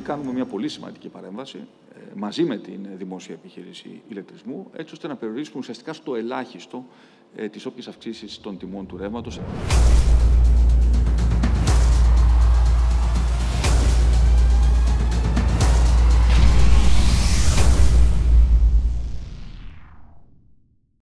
κάνουμε μια πολύ σημαντική παρέμβαση μαζί με την δημόσια επιχείρηση ηλεκτρισμού, έτσι ώστε να περιορίσουμε ουσιαστικά στο ελάχιστο τις όποιες αυξήσεις των τιμών του ρεύματος.